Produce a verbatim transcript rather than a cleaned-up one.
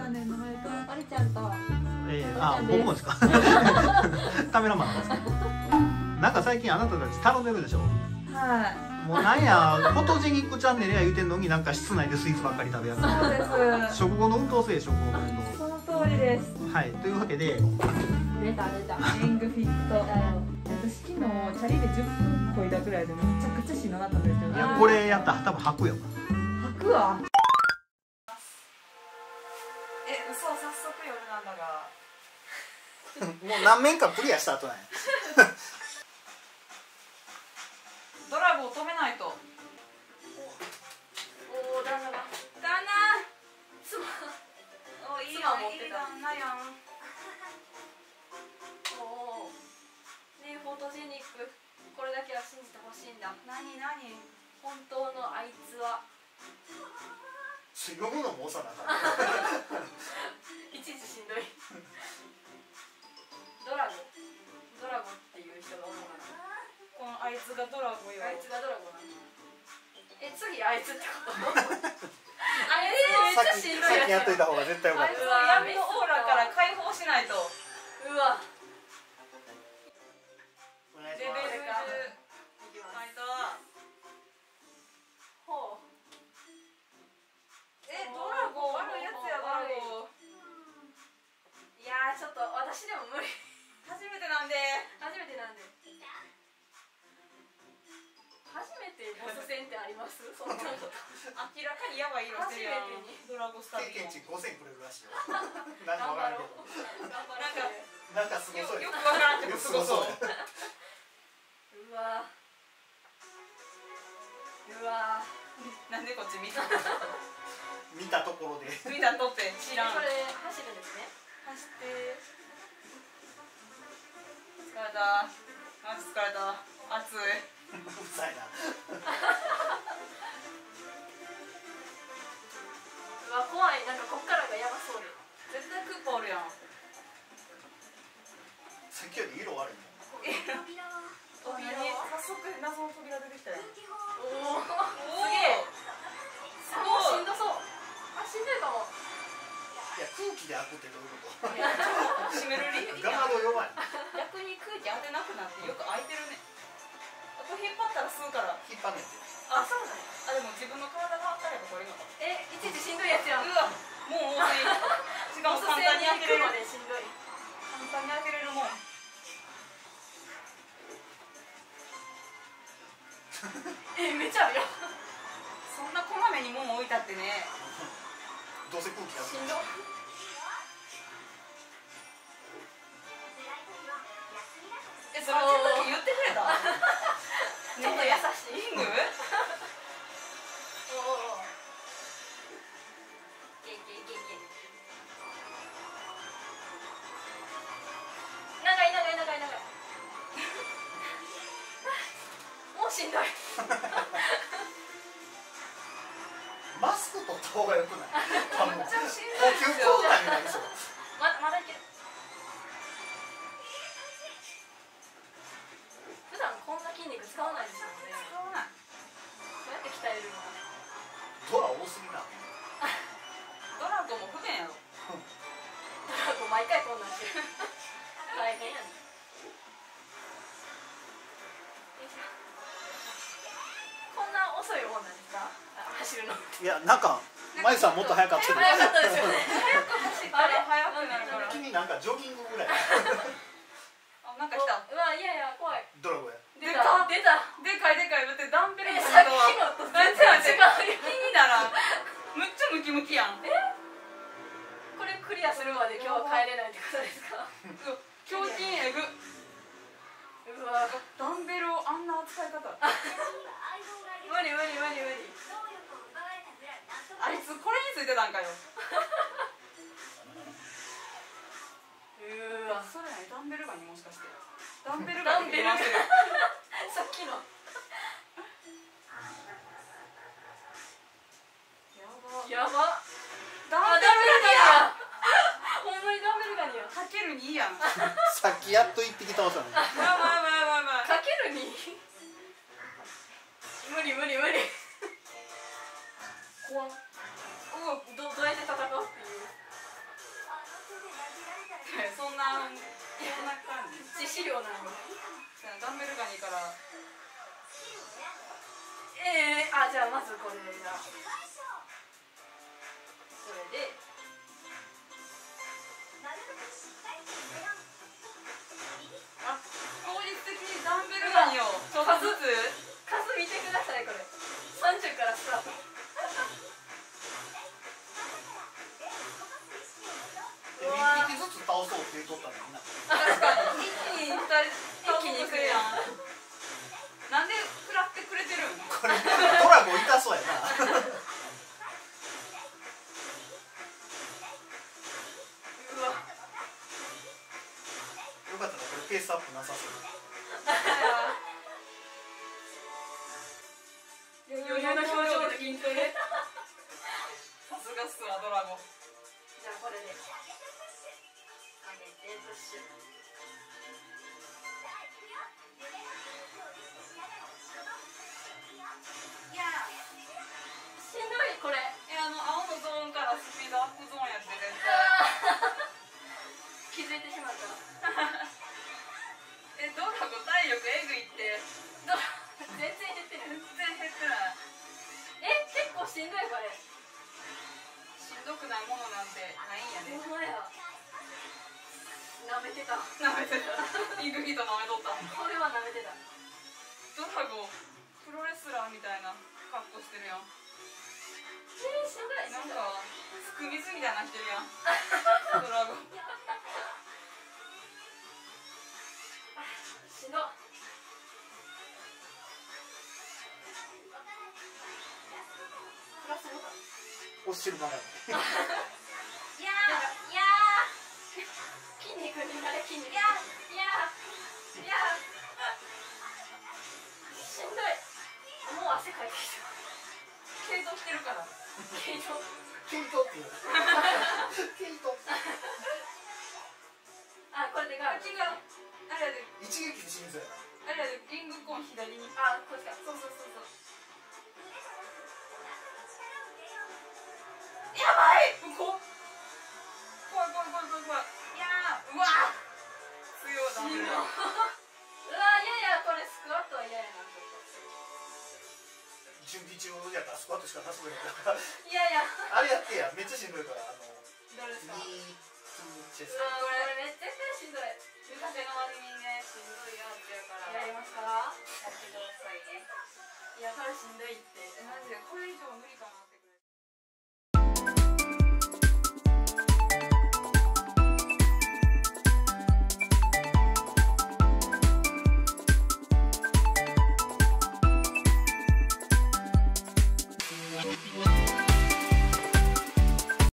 までの前とありちゃんと。 えー、あ、僕もですか。カメラマンなんですけど。なんか最近あなたたち頼んでるでしょ。 はい。 もうなんや、フォトジェニックチャンネルや言うてんのに、なんか室内でスイーツばっかり食べやがそうる。 です。 食後の運動せえ、食後の運動。 その通りです。 はい、というわけで。 出た出た。リングフィット。私昨日チャリでじゅっぷんこいだぐらいでめちゃくちゃしんどかったんですよ。 いや、これやったら多分吐くよ。 吐くわ。 え、嘘、早速夜なんだが。 もう何面かクリアした後なんや。 ドラゴンを止めないと。おお、旦那が。旦那。妻。お、いいやん、いい旦那やん。おお。ね、フォトジェニック。これだけは信じてほしいんだ。なになに。本当のあいつは。 飲むのも多さだから。 いちいちしんどい。ドラゴン。ドラゴンっていう人がおるのかな。このあいつがドラゴンよ。あいつがドラゴンなの。え、次あいつってこと？あれめっちゃしんどいやつ。 先やっといた方が絶対よかった。 あいつは闇のオーラから解放しないと。うわ。レベルか。いきます。ほう。え、ドラゴン悪いやつやドラゴン。いやーちょっと私でも無理。初めてなんで。初めてなんで。初めてボス戦ってあります？そんなこと。明らかにやばい色してるやん。ドラゴンスター経験値ごせんくれるらしいよ。なんかわからんけど。なんかなんかすごそう。よくわからんけどすごそう。うわ。うわ。なんでこっち見た？見たところで。見たとって知らん。これ走るんですね。走って。疲れた。マジ疲れた。暑い。うるさいな。うわ怖い。なんかこっからがやばそうで。絶対クッパおるやん。さっきより色悪いもん。扉。早速謎の扉出てきたよ。おお。すげえ。すごい。しんどそう。あ、しんどいかも。いや空気で開くってどういうこと？閉める理由。ガード弱い。逆に空気当てなくなってよく開いてるね。これ引っ張ったら吸うから。引っ張んねんて。あ、そうだね。あ、でも自分の体が当たればこれが。え、いちいちしんどいやつやん。うわ、もう多い。しかも簡単に開けれる。しんどい。簡単に開けれるもん。え、めっちゃあるよ。そんなこまめにもん置いたってね。どうせ空気がしんど。え、それ言ってくれた。ちょっと優しい。リング？おお。いけいけいけいけ。長い長い長い長い。もうしんどい。マスク取った方がよくない？めっちゃしんどいですよ。ままだいける。普段こんな筋肉使わないですよね。使わない。どうやって鍛えるの？ドラ多すぎな。ドラゴンも不便やろ。ドラゴン毎回こんなんしてる。大変やね。こんな遅いもんなんですか？走るの。いや、なんかまゆさんもっと早かった。早かったですよね。早く走ったら早くなるから。君なんかジョギングぐらい。あ、なんか来た。うわ、いやいや怖い。ドラゴンや。出た出た。でかいでかい。だってダンベルのさっきのと全然違う。気にならん。むっちゃムキムキやん。え？これクリアするまで今日は帰れないってことですか？胸筋えぐ。うわ、ダンベルをあんな扱い方。無理無理無理無理。あいつこれについてたんかよ。うわ、それ何？ダンベルガニもしかして。ダンベルガニって言いますよ。さっきの。やば。やば。ダンベルガニや。ほんまにダンベルガニや。かけるにやん。さっきやっと一匹倒したのに。やばいやばいやばいやばい。かけるに。無理無理無理。怖っ。うわ、どどうやって戦うっていう。 致死量なの。ダンベルガニから。ええー、あ、じゃあまずこれだ。これで。あ、効率的にダンベルガニをちょっとずつ数見てください。これさんじゅうからスタート。 一匹ずつ倒そうって言うとったのにな。 確かに一気に倒しに行くやん。なんで食らってくれてるん？ これトラゴ痛そうやな。 うわ。 よかったな、これペースアップなさそう。 余裕の表情で筋トレ。さすがっすわドラゴン。じゃあこれで。上げてプッシュ。いやしんどいこれ。え、あの青のゾーンからスピードアップゾーンやって絶対。気づいてしまった。え、ドラゴ体力えぐいって。ドラ全然減ってる。全然減ってない。え、結構しんどいこれ。しんどくないものなんてないんやで。ほんまや。舐めてた。舐めてた。リングヒート舐めとった。これは舐めてた。ドラゴンプロレスラーみたいな格好してるやん。えー、しんどい。なんかすく水みたいなしてるやん。ドラゴン。しんど。プラスボタン。 押してるばかり。 いやーいやー筋肉になれ筋肉。いやーいやーいやーしんどい。もう汗かいてきた。毛糸してるから。毛糸毛糸っていう。毛糸。 あ、これでガード。違う。あれやで。 一撃で死にそうやな。 あれやで、リングコーン左に。あ、こっちか。そうそうそうそう。やばい。こ。怖い怖い怖い怖い怖い。いやー、うわー。強いだね。うわー、いやいや、これスクワットは嫌やな。 準備中やからスクワットしかなさそうやから。 いやいや。 あれやってや、めっちゃしんどいから、あの。 どれですか？ ニートゥチェスト。 あ、これめっちゃしんどい。昔の割にね、しんどいやつやから。やりますか？やってくださいね。いや、これしんどいって。マジでこれ以上無理かな。